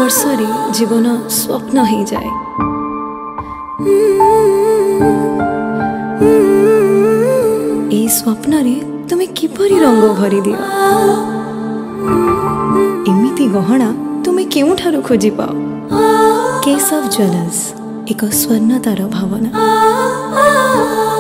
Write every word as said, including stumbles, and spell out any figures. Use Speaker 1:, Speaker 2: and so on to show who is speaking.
Speaker 1: स्पर्श जीवन स्वप्न हो जाए। ए स्वप्न रे तुम किपरि रंग भरी दियो, एमिति गहना तुम केउठारु खोजी पाओ। केशव ज्वेलर्स, एक स्वर्णतार भावना।